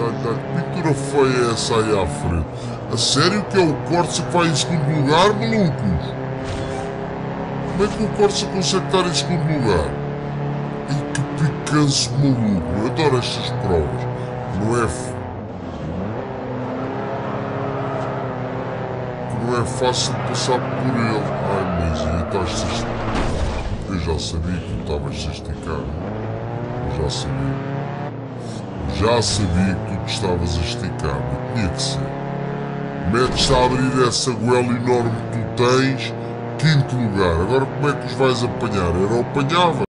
Que pintura feia é essa aí à frente? A sério que é o Corsa que vai em segundo lugar, malucos? Como é que o Corsa consegue estar em segundo lugar? E que picanço maluco, eu adoro estas provas. Não é fácil passar por ele. Ai, mas eu já sabia que tu estavas a esticar. Eu já sabia que tu te estavas a esticar, mas tinha que ser. Metes-te a abrir essa goela enorme que tu tens, quinto lugar. Agora como é que os vais apanhar? Eu não apanhava.